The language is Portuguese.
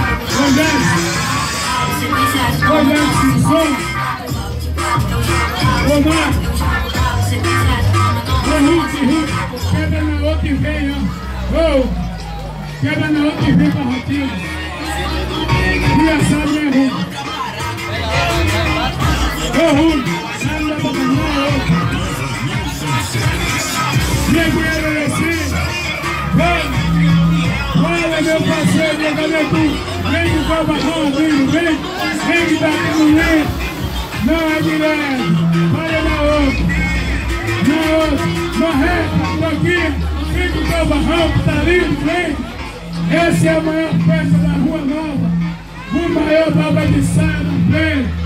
Quebra na outra e vem, ó. Quebra na outra e vem pra rotina. Engraçado, né, Ruim? Ô, Ruim, sai da boca, não, Negueiro assim. Olha, meu parceiro, meu garoto. Vem do Calvarão, vem que tá aqui no meio. Não é direto. Olha na outra. Na reta, aqui, vem com o Calvarão, que tá lindo, vem. Essa é a maior festa da Rua Nova. O maior Nova de Saia, vem.